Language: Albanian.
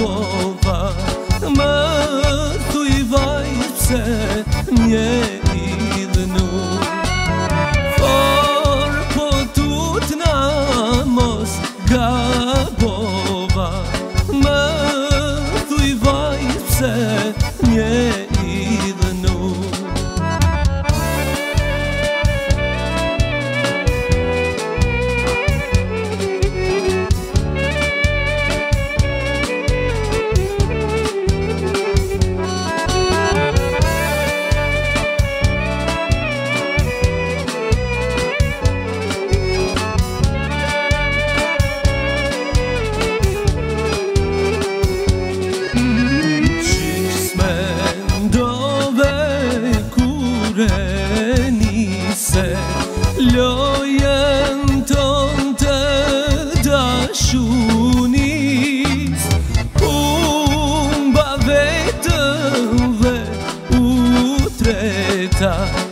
bova. Më thuj vaj pse mje i dhënu, for po tutna mos gabova. Më thuj vaj pse mje i dhënu. Lojen ton të dashunis, umba vetëm dhe u treta.